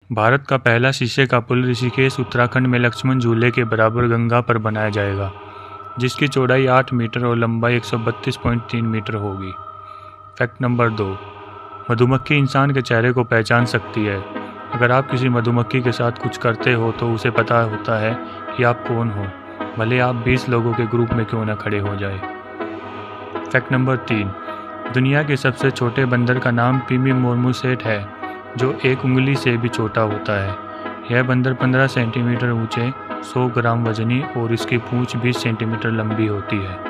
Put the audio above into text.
भारत का पहला शीशे का पुल ऋषिकेश उत्तराखंड में लक्ष्मण झूले के बराबर गंगा पर बनाया जाएगा, जिसकी चौड़ाई 8 मीटर और लंबाई 132.3 मीटर होगी। फैक्ट नंबर 2, मधुमक्खी इंसान के चेहरे को पहचान सकती है। अगर आप किसी मधुमक्खी के साथ कुछ करते हो तो उसे पता होता है कि आप कौन हो, भले आप 20 लोगों के ग्रुप में क्यों न खड़े हो जाए। फैक्ट नंबर 3, दुनिया के सबसे छोटे बंदर का नाम पिमी मोर्मुसेट है, जो 1 उंगली से भी छोटा होता है। यह बंदर 15 सेंटीमीटर ऊंचे, 100 ग्राम वजनी और इसकी पूंछ 20 सेंटीमीटर लंबी होती है।